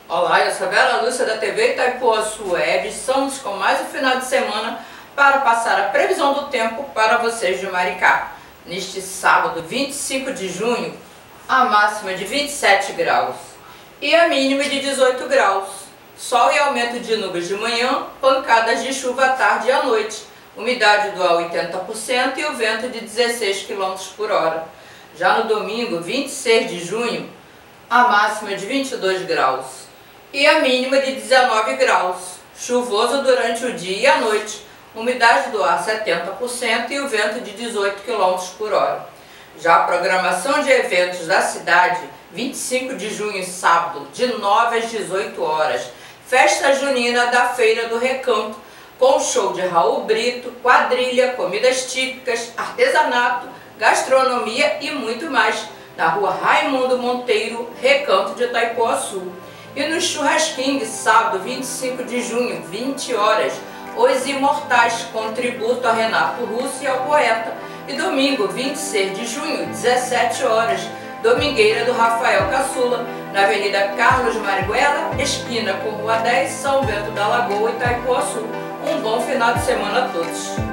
Olá, eu sou a Vera Lúcia da TV Itaipuaçu Web. Estamos com mais um final de semana para passar a previsão do tempo para vocês de Maricá. Neste sábado, 25 de junho, a máxima de 27 graus e a mínima de 18 graus. Sol e aumento de nuvens de manhã, pancadas de chuva à tarde e à noite. Umidade do ar 80% e o vento de 16 km por hora. Já no domingo, 26 de junho, a máxima de 22 graus e a mínima de 19 graus. Chuvoso durante o dia e a noite. Umidade do ar 70% e o vento de 18 km por hora. Já a programação de eventos da cidade, 25 de junho, sábado, de 9 às 18 horas. Festa junina da Feira do Recanto, com show de Raul Brito, quadrilha, comidas típicas, artesanato, gastronomia e muito mais, na rua Raimundo Monteiro, Recanto de Itaipuaçu. E no Churrasquinho, sábado 25 de junho, 20 horas, Os Imortais, com tributo a Renato Russo e ao poeta. E domingo, 26 de junho, 17 horas, Domingueira do Rafael Caçula, na Avenida Carlos Marighella, esquina com Rua 10, São Bento da Lagoa, Itaipuaçu. Um bom final de semana a todos.